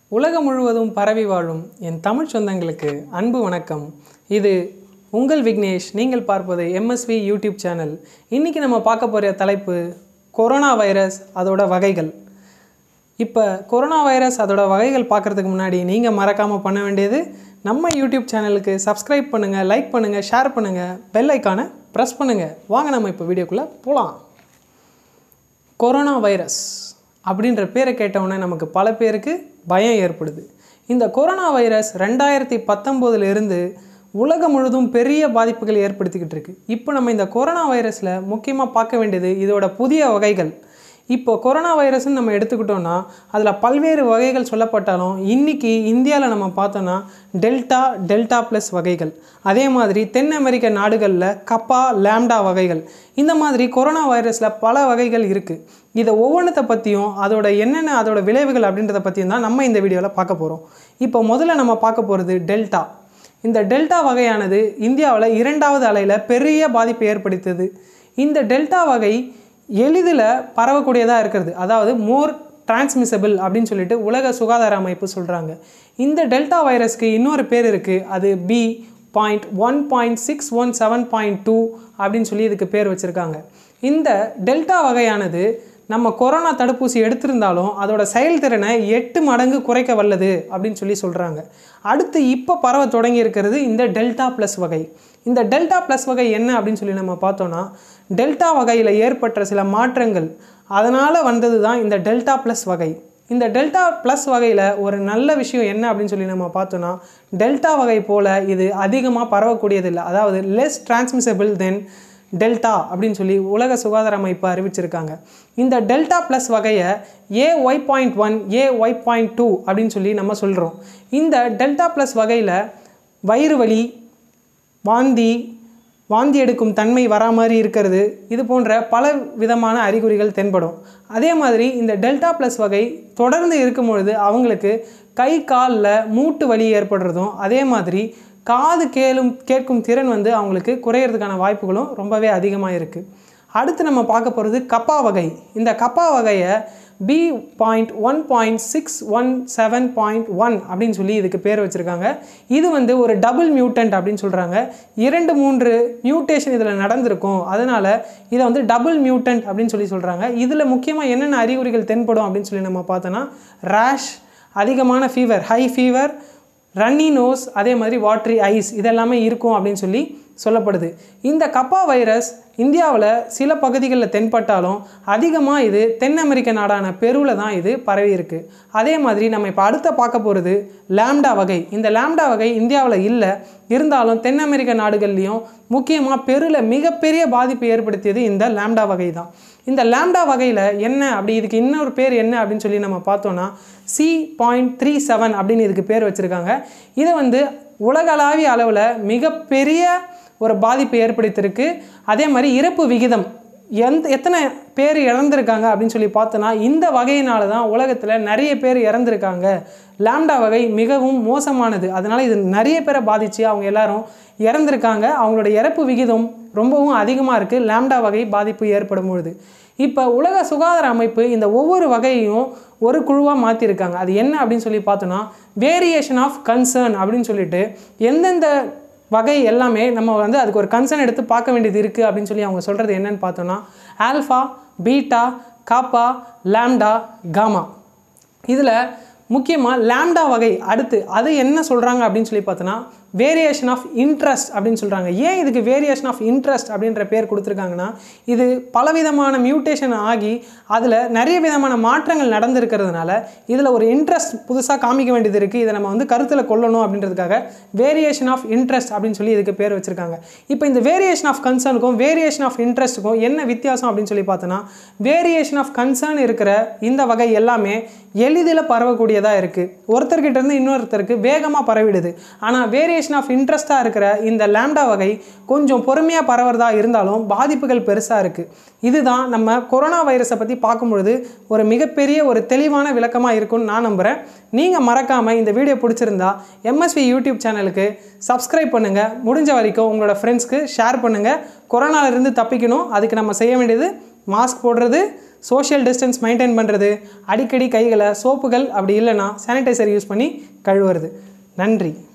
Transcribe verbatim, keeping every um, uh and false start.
உலகம் முழுவதும் பரவி வாழும் என் தமிழ் சொந்தங்களுக்கு அன்பு வணக்கம். இது உங்கள் விக்னேஷ். நீங்கள் பார்ப்பது எம்எஸ்வி யூடியூப் சேனல். இன்றைக்கி நம்ம பார்க்க போகிற தலைப்பு கொரோனா வைரஸ், அதோட வகைகள். இப்போ கொரோனா வைரஸ் அதோட வகைகள் பார்க்குறதுக்கு முன்னாடி நீங்கள் மறக்காமல் பண்ண வேண்டியது நம்ம யூடியூப் சேனலுக்கு சப்ஸ்கிரைப் பண்ணுங்கள், லைக் பண்ணுங்கள், ஷேர் பண்ணுங்கள், பெல் ஐக்கானை ப்ரெஸ் பண்ணுங்கள். வாங்க நம்ம இப்போ வீடியோக்குள்ளே போகலாம். கொரோனா வைரஸ் அப்படின்ற பேரை கேட்டவுடனே நமக்கு பல பேருக்கு பயம் ஏற்படுது. இந்த கொரோனா வைரஸ் ரெண்டாயிரத்தி பத்தொம்போதுலேருந்து உலகம் முழுதும் பெரிய பாதிப்புகள் ஏற்படுத்திக்கிட்டு இருக்குது. இப்போ நம்ம இந்த கொரோனா வைரஸில் முக்கியமாக பார்க்க வேண்டியது இதோட புதிய வகைகள். இப்போ கொரோனா வைரஸ்ன்னு நம்ம எடுத்துக்கிட்டோன்னா அதில் பல்வேறு வகைகள் சொல்லப்பட்டாலும் இன்றைக்கி இந்தியாவில் நம்ம பார்த்தோன்னா டெல்டா டெல்டா ப்ளஸ் வகைகள், அதே மாதிரி தென் அமெரிக்க நாடுகளில் கப்பா லாம்டா வகைகள், இந்த மாதிரி கொரோனா வைரஸில் பல வகைகள் இருக்குது. இதை ஒவ்வொன்றத்தை பற்றியும் அதோட என்னென்ன அதோட விளைவுகள் அப்படின்றத பற்றியும் தான் நம்ம இந்த வீடியோவில் பார்க்க போகிறோம். இப்போ முதல்ல நம்ம பார்க்க போகிறது டெல்டா. இந்த டெல்டா வகையானது இந்தியாவில் இரண்டாவது அலையில் பெரிய பாதிப்பை ஏற்படுத்தியது. இந்த டெல்டா வகை எளிதில் பரவக்கூடியதாக இருக்கிறது, அதாவது மோர் டிரான்ஸ்மிசபிள் அப்படின்னு சொல்லிட்டு உலக சுகாதார அமைப்பு சொல்கிறாங்க. இந்த டெல்டா வைரஸ்க்கு இன்னொரு பேர் இருக்குது, அது B point one point six one seven point two அப்படின்னு சொல்லி இதுக்கு பேர் வச்சுருக்காங்க. இந்த டெல்டா வகையானது நம்ம கொரோனா தடுப்பூசி எடுத்திருந்தாலும் அதோட செயல்திறனை எட்டு மடங்கு குறைக்க வல்லது அப்படின்னு சொல்லி சொல்கிறாங்க. அடுத்து இப்போ பரவ தொடங்கி இருக்கிறது இந்த டெல்டா ப்ளஸ் வகை. இந்த டெல்டா ப்ளஸ் வகை என்ன அப்படின்னு சொல்லி நம்ம பார்த்தோன்னா, டெல்டா வகையில் ஏற்பட்ட சில மாற்றங்கள், அதனால் வந்தது தான் இந்த டெல்டா ப்ளஸ் வகை. இந்த டெல்டா ப்ளஸ் வகையில் ஒரு நல்ல விஷயம் என்ன அப்படின்னு சொல்லி நம்ம பார்த்தோன்னா, டெல்டா வகை போல் இது அதிகமாக பரவக்கூடியதில்லை, அதாவது லெஸ் டிரான்ஸ்மிசபிள் தென் டெல்டா அப்படின்னு சொல்லி உலக சுகாதார அமைப்பு அறிவிச்சிருக்காங்க. இந்த டெல்டா ப்ளஸ் வகையை A Y point one A Y point two அப்படின்னு சொல்லி நம்ம சொல்கிறோம். இந்த டெல்டா ப்ளஸ் வகையில் வயிறு வலி, வாந்தி வாந்தி எடுக்கும் தன்மை வரா மாதிரி இருக்கிறது, இது போன்ற பல விதமான அறிகுறிகள் தென்படும். அதே மாதிரி இந்த டெல்டா ப்ளஸ் வகை தொடர்ந்து இருக்கும் பொழுது அவங்களுக்கு கை காலில் மூட்டு வலி ஏற்படுறதும், அதே மாதிரி காது கேளும் கேட்கும் திறன் வந்து அவங்களுக்கு குறையிறதுக்கான வாய்ப்புகளும் ரொம்பவே அதிகமாக இருக்குது. அடுத்து நம்ம பார்க்க போகிறது கப்பா வகை. இந்த கப்பா வகையை B point one point six one seven point one அப்படின்னு சொல்லி இதுக்கு பேர் வச்சுருக்காங்க. இது வந்து ஒரு டபுள் மியூட்டன்ட் அப்படின்னு சொல்கிறாங்க. இரண்டு மூன்று மியூட்டேஷன் இதில் நடந்திருக்கும், அதனால் இதை வந்து டபுள் மியூட்டன்ட் அப்படின்னு சொல்லி சொல்கிறாங்க. இதில் முக்கியமாக என்னென்ன அறிகுறிகள் தென்படும் அப்படின்னு சொல்லி நம்ம பார்த்தோன்னா, ரேஷ், அதிகமான fever, high fever, runny nose, அதே மாதிரி வாட்ரி ஐஸ், இதெல்லாமே இருக்கும் அப்படின்னு சொல்லி சொல்லப்படுது. இந்த கப்பா வைரஸ் இந்தியாவில் சில பகுதிகளில் தென்பட்டாலும் அதிகமாக இது தென் அமெரிக்க நாடான பெருவில் தான் இது பரவி இருக்குது. அதே மாதிரி நம்ம இப்போ அடுத்த பார்க்க போகிறது லாம்டா வகை. இந்த லாம்டா வகை இந்தியாவில் இல்லை, இருந்தாலும் தென் அமெரிக்க நாடுகள்லேயும் முக்கியமாக பெருவில் மிகப்பெரிய பாதிப்பு ஏற்படுத்தியது இந்த லாம்டா வகை தான். இந்த லாம்டா வகையில் என்ன அப்படி இதுக்கு இன்னொரு பேர் என்ன அப்படின்னு சொல்லி நம்ம பார்த்தோன்னா, சி பாயிண்ட் த்ரீ செவன் அப்படின்னு இதுக்கு பேர் வச்சுருக்காங்க. இதை வந்து உலகளாவிய அளவில் மிகப்பெரிய ஒரு பாதிப்பு ஏற்படுத்தியிருக்கு. அதே மாதிரி இறப்பு விகிதம் எந்த எத்தனை பேர் இறந்துருக்காங்க அப்படின்னு சொல்லி பார்த்தோன்னா, இந்த வகையினால தான் உலகத்தில் நிறைய பேர் இறந்துருக்காங்க. லாம்டா வகை மிகவும் மோசமானது, அதனால் இது நிறைய பேரை பாதித்து அவங்க எல்லாரும் இறந்துருக்காங்க. அவங்களோட இறப்பு விகிதம் ரொம்பவும் அதிகமாக இருக்குது லாம்டா வகை பாதிப்பு ஏற்படும் பொழுது. இப்போ உலக சுகாதார அமைப்பு இந்த ஒவ்வொரு வகையையும் ஒரு குழுவாக மாற்றிருக்காங்க. அது என்ன அப்படின்னு சொல்லி பார்த்தோன்னா, வேரியேஷன் ஆஃப் கன்சர்ன் அப்படின்னு சொல்லிட்டு எந்தெந்த வகை எல்லாமே நம்ம வந்து அதுக்கு ஒரு கன்சர்ன் எடுத்து பார்க்க வேண்டியது இருக்குது அப்படின்னு சொல்லி அவங்க சொல்கிறது என்னன்னு பார்த்தோன்னா, alpha, beta, kappa, lambda, gamma. இதில் முக்கியமாக லாம்டா வகை அடுத்து அது என்ன சொல்கிறாங்க அப்படின்னு சொல்லி பார்த்தோன்னா, வேரியேஷன் ஆஃப் இன்ட்ரெஸ்ட் அப்படின்னு சொல்கிறாங்க. ஏன் இதுக்கு வேரியேஷன் ஆஃப் இன்ட்ரெஸ்ட் அப்படின்ற பேர் கொடுத்துருக்காங்கன்னா, இது பலவிதமான மியூட்டேஷன் ஆகி அதில் நிறைய விதமான மாற்றங்கள் நடந்திருக்கிறதுனால இதில் ஒரு இன்ட்ரெஸ்ட் புதுசாக காமிக்க வேண்டியது இருக்குது. இதை நம்ம வந்து கருத்தில் கொள்ளணும் அப்படின்றதுக்காக வேரியேஷன் ஆஃப் இன்ட்ரெஸ்ட் அப்படின்னு சொல்லி இதுக்கு பேர் வச்சுருக்காங்க. இப்போ இந்த வேரியேஷன் ஆஃப் கன்சர்னுக்கும் வேரியேஷன் ஆஃப் இன்ட்ரெஸ்ட்டுக்கும் என்ன வித்தியாசம் அப்படின்னு சொல்லி பார்த்தோன்னா, வேரியேஷன் ஆஃப் கன்சர்ன் இருக்கிற இந்த வகை எல்லாமே எளிதில் பரவக்கூடியதாக இருக்குது. ஒருத்தர்கிட்ட இருந்து இன்னொருத்தருக்கு வேகமாக பரவிடுது. ஆனால் வேரியேஷன் ஆஃப் இன்ட்ரெஸ்டாக இருக்கிற இந்த லாம்டா வகை கொஞ்சம் பொறுமையாக பரவுறதா இருந்தாலும் பாதிப்புகள் பெருசாக இருக்குது. இதுதான் நம்ம கொரோனா வைரஸை பற்றி பார்க்கும்பொழுது ஒரு மிகப்பெரிய ஒரு தெளிவான விளக்கமாக இருக்கும்னு நான் நம்புகிறேன். நீங்கள் மறக்காமல் இந்த வீடியோ பிடிச்சிருந்தா எம்எஸ்வி யூடியூப் சேனலுக்கு சப்ஸ்கிரைப் பண்ணுங்கள், முடிஞ்ச வரைக்கும் உங்களோட ஃப்ரெண்ட்ஸ்க்கு ஷேர் பண்ணுங்கள். கொரோனாவிலிருந்து தப்பிக்கணும், அதுக்கு நம்ம செய்ய வேண்டியது மாஸ்க் போடுறது, சோஷியல் டிஸ்டன்ஸ் மெயின்டைன் பண்ணுறது, அடிக்கடி கைகளை சோப்புகள் அப்படி இல்லைன்னா சானிடைசர் யூஸ் பண்ணி கழுவுறது. நன்றி.